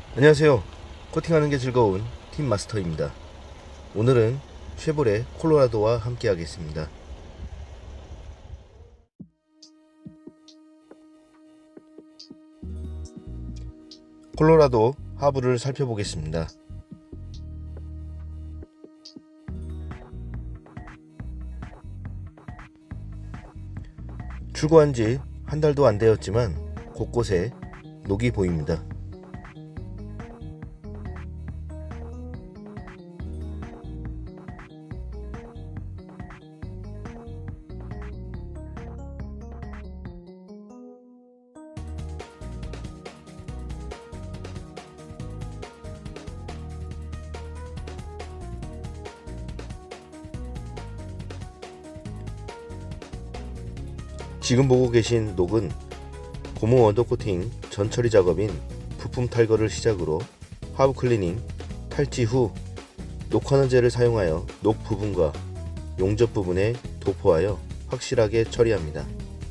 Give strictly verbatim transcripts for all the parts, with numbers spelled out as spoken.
안녕하세요. 코팅하는 게 즐거운 팀마스터입니다. 오늘은 쉐보레 콜로라도와 함께 하겠습니다. 콜로라도 하부를 살펴보겠습니다. 출고한 지 한 달도 안 되었지만 곳곳에 녹이 보입니다. 지금 보고 계신 녹은 고무 언더코팅 전처리 작업인 부품 탈거를 시작으로 하부 클리닝, 탈지 후 녹환원제를 사용하여 녹 부분과 용접 부분에 도포하여 확실하게 처리합니다.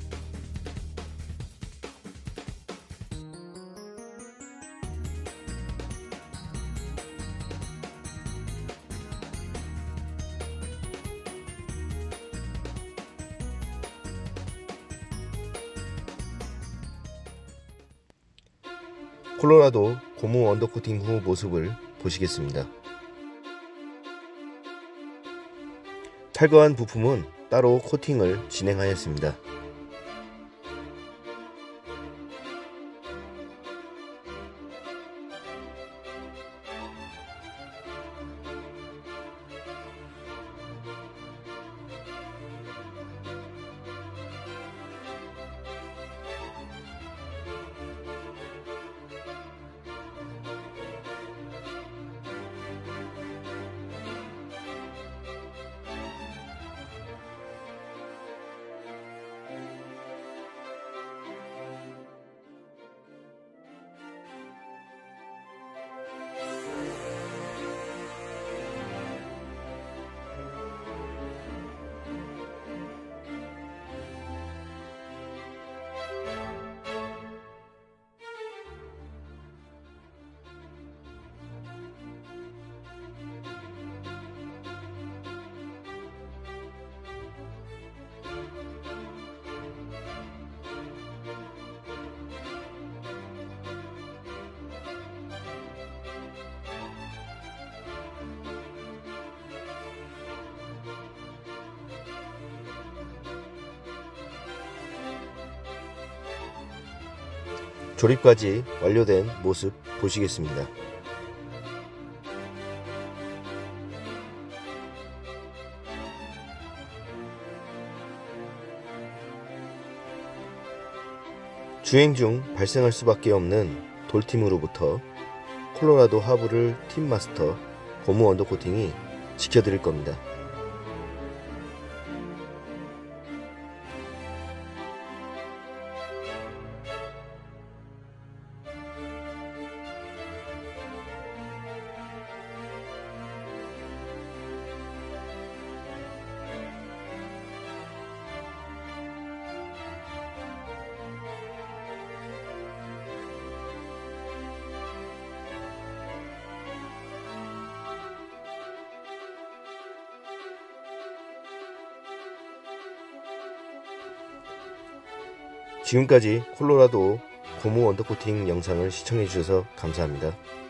콜로라도 고무 언더코팅 후 모습을 보시겠습니다. 탈거한 부품은 따로 코팅을 진행하였습니다. 조립까지 완료된 모습 보시겠습니다. 주행 중 발생할 수밖에 없는 돌팀으로부터 콜로라도 하부를 팀마스터 고무 언더코팅이 지켜드릴 겁니다. 지금까지 콜로라도 고무 언더코팅 영상을 시청해주셔서 감사합니다.